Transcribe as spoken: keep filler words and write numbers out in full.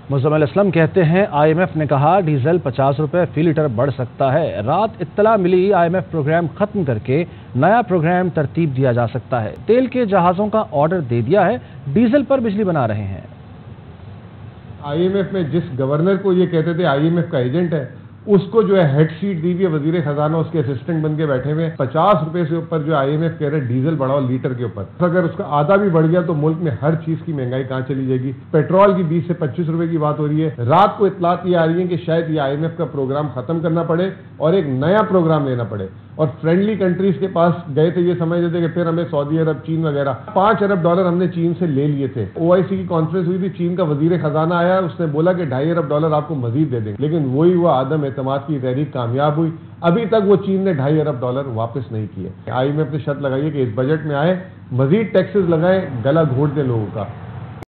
मुज़म्मिल असलम कहते हैं, आईएमएफ ने कहा डीजल पचास रुपए फी लीटर बढ़ सकता है। रात इत्तला मिली, आईएमएफ प्रोग्राम खत्म करके नया प्रोग्राम तरतीब दिया जा सकता है। तेल के जहाज़ों का ऑर्डर दे दिया है, डीजल पर बिजली बना रहे हैं। आईएमएफ में जिस गवर्नर को ये कहते थे आईएमएफ का एजेंट है, उसको जो है हेड सीट दी हुई है, वजीर खजाना उसके असिस्टेंट बन के बैठे हुए। पचास रुपए से ऊपर जो आईएमएफ कह रहे हैं डीजल बढ़ाओ लीटर के ऊपर। अगर उसका आधा भी बढ़ गया तो मुल्क में हर चीज की महंगाई कहाँ चली जाएगी। पेट्रोल की बीस से पच्चीस रुपए की बात हो रही है। रात को इतलात ये आ रही है कि शायद ये आईएमएफ का प्रोग्राम खत्म करना पड़े और एक नया प्रोग्राम लेना पड़े। और फ्रेंडली कंट्रीज के पास गए थे, ये समझ रहे थे कि फिर हमें सऊदी अरब, चीन वगैरह पांच अरब डॉलर हमने चीन से ले लिए थे। ओआईसी की कॉन्फ्रेंस हुई थी, चीन का वजीर खजाना आया, उसने बोला कि ढाई अरब डॉलर आपको मजीद दे देंगे, लेकिन वही हुआ, आदम एतमाद की तहरीक कामयाब हुई। अभी तक वो चीन ने ढाई अरब डॉलर वापस नहीं किए। आईएमएफ ने शर्त लगाई है कि इस बजट में आए, मजीद टैक्सेस लगाए, गला घोट दे लोगों का।